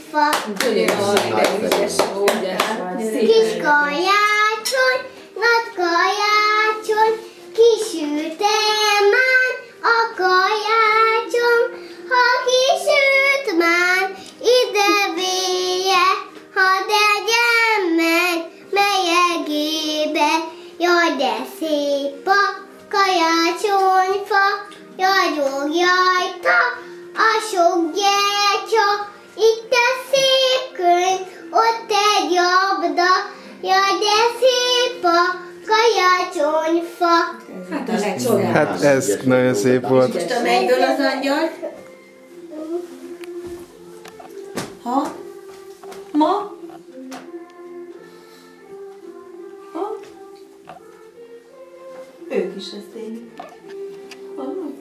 fa. Kis kajácsony, nagy kajácsony, kisülte már a kajácsom. Ha kisült már, ide véje, hadd egyen meg melyegébe. Jaj, de szép a kajácsonyfa, ragyog rajta a sok gyertya. Itt a szép könyv, ott egy labda, jaj, de szép a kajácsonyfa. Hát ez nagyon szép volt. Most a mennyből az angyal? Ha? Ma? Ha? Ők is ezt élik. Hallod?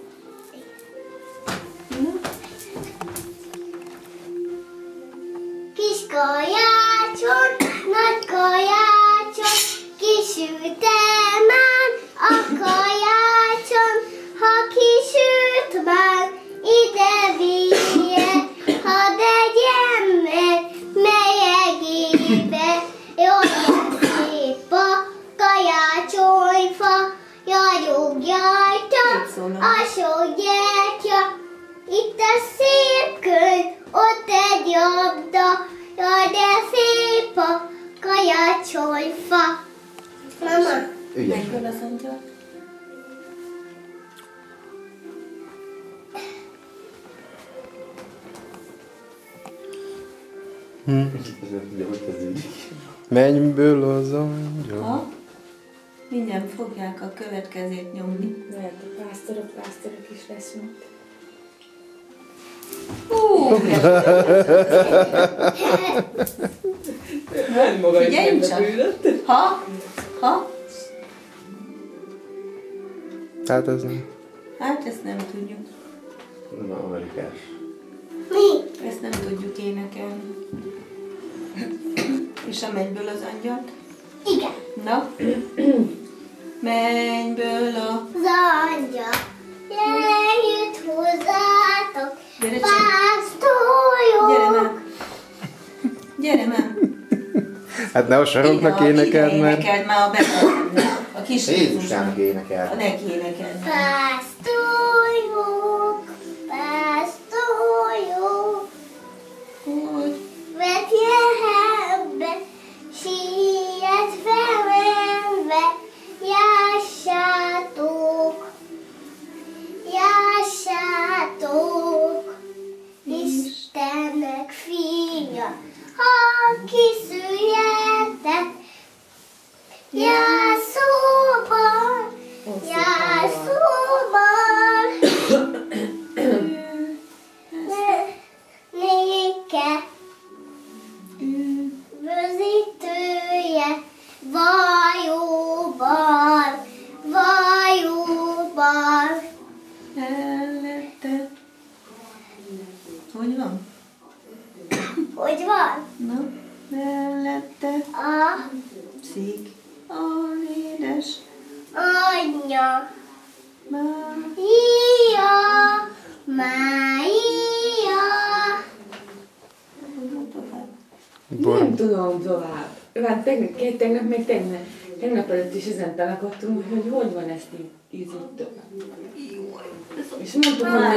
Kis kajácson, nagy kajácson, kisülte már a kajácson. Ha kisült már, ide vigye, hadd egyen meg melyegébe. Jaj, de szép a kajácsonyfa, ragyog rajta a sok gyertya. Itt a szép könyv, ott egy labda, jaj, de szép a kajácsonyfa. Mama. Mennyből az angyal? Mennyből az angyal. Ha? Mindjárt fogják a következőt nyomni. Lehet a pásztorok is leszünk. Hát maga is csak. Ha? Ha? Hát ez nem. Hát ezt nem tudjuk. Nem amerikás. Mi? Ezt nem tudjuk énekelni. És a mennyből az angyalt? Igen. Na? Mennyből a... Az angyal lejött hozzátok, Gyere csak. pásztorok. Gyere már! Gyere már! Hát ne a saroknak énekeld, mert... Énekeld már a Betlenemnek. A kis Jézusának énekel. Neki énekeld. Pásztorok, pásztorok, Hogy? Betlehembe, sietve menve, jássátok, jássátok, Istennek fia, ha kiszületett, jászóban, jászóban, néke, üdvözítője, valóban, valóban. Mellette. Hogy van? Hogy van? Na, mellette. A Szík. A édes. anyja, Mária. Mária. Nem tudom tovább. Hát tegnap előtt is ezen találkoztunk, hogy van ezt így tovább. És mondtuk, hogy